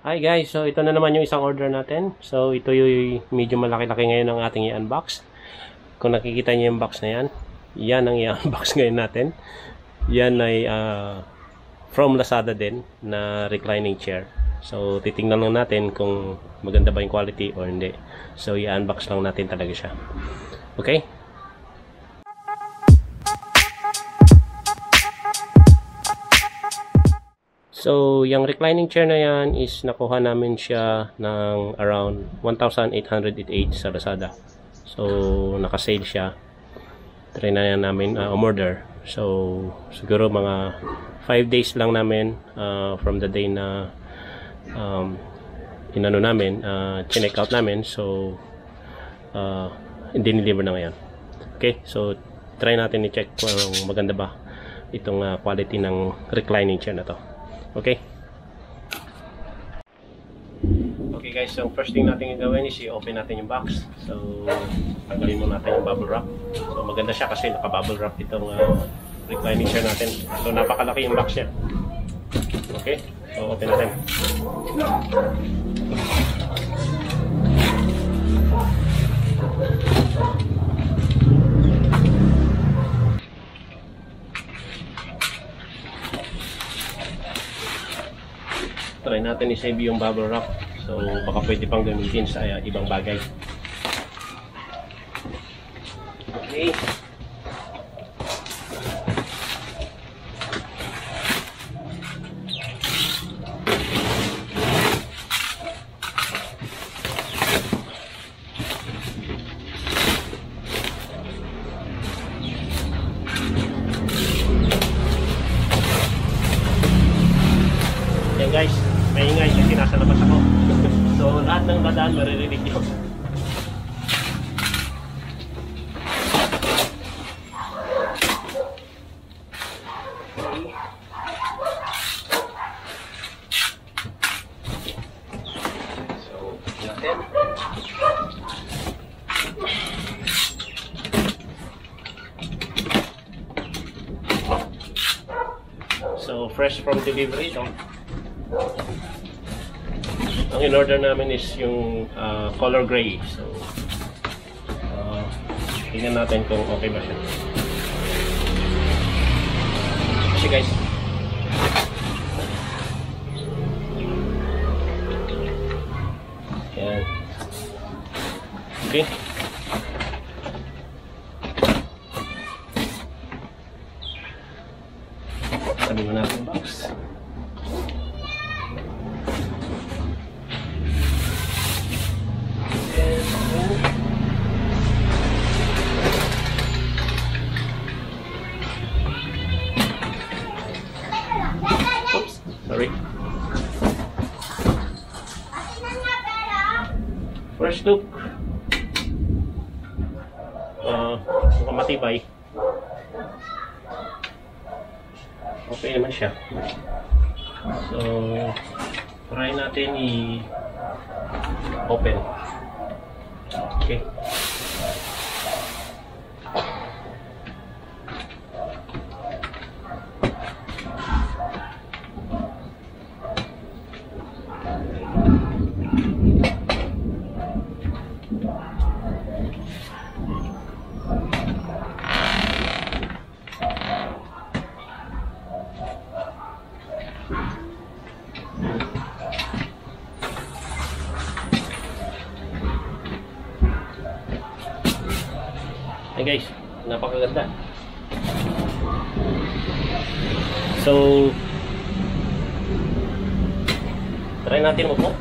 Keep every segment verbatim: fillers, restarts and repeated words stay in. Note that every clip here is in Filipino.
Hi guys, so ito na naman yung isang order natin. So ito yung medyo malaki-laki ngayon ang ating i-unbox. Kung nakikita niyo yung box na yan, yan ang i-unbox ngayon natin. Yan ay uh, from Lazada din na reclining chair. So titingnan lang natin kung maganda ba yung quality or hindi. So i-unbox lang natin talaga siya. Okay? So, yung reclining chair na yan is nakuha namin siya ng around one thousand eight hundred eight sa Lazada. So, naka-sale siya. Try na yan namin uh, umorder. So, siguro mga five days lang namin uh, from the day na um, inano namin, uh, chinek out namin. So, uh, diniliver na ngayon. Okay, so try natin i-check kung maganda ba itong uh, quality ng reclining chair na to. Okay. Okay guys, so first thing natin gagawin is i-open natin yung box. So, tanggalin mo natin yung bubble wrap. So, maganda siya kasi naka-bubble wrap itong uh, reclining chair natin. So, napakalaki yung box niya. Okay, so open natin. Try natin i-save yung bubble wrap. So, baka pwede pang gamitin sa uh, ibang bagay. Okay. Yan guys. Maingay kasi nasa labas ako. So, lahat ng madaan maririnig nyo. So, natin. So, fresh from delivery, no? Ang in-order namin is yung uh, color gray. So, uh, tingnan natin kung okay ba siya. Kasi guys. Yan. Okay. Sabi mo natin yung box. Sorry. First look. Uh, mukhang matibay. Okay naman siya. So, try natin i-open. Okay. Hey guys, napakaganda. So, try natin upo.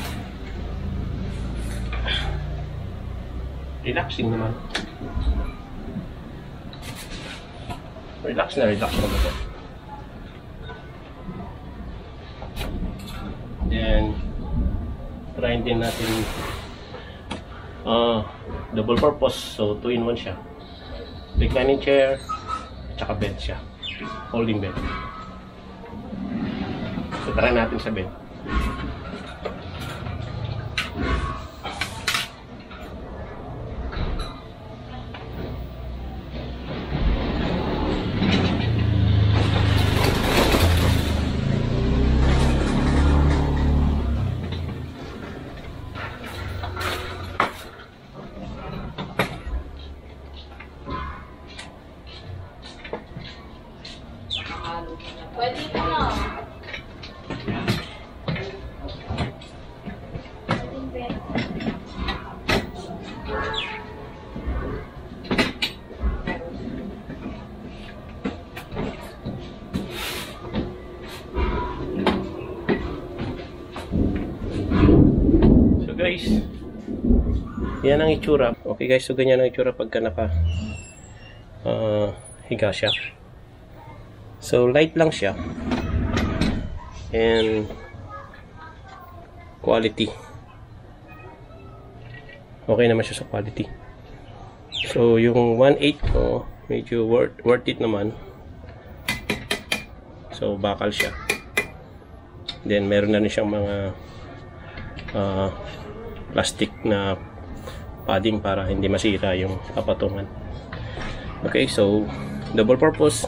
Relaxing naman. Relax na relax naman ito. Then, try din natin uh, double purpose. So, two in one siya. Reclining chair, tsaka bed siya. Holding bed. So, try natin sa bed. guys, yan ang itsura. Okay guys, so ganyan ang itsura pagka naka uh, higa siya. So light lang siya and quality, okay naman siya sa quality. So yung one eight ko medyo worth, worth it naman. So bakal siya, then meron na rin siyang mga uh, plastic na padding para hindi masira yung kapatungan. Okay, so double purpose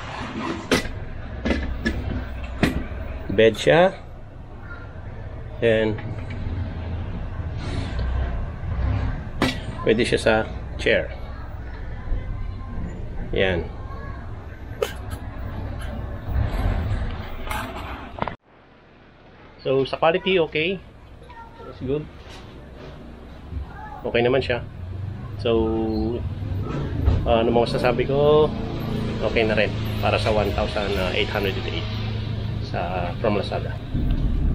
bed siya, then pwede siya sa chair. Yan. So sa quality, okay, it's good, okay naman siya. So uh, ano mga sasabi ko, okay na rin para sa one thousand eight hundred eight sa from Lazada.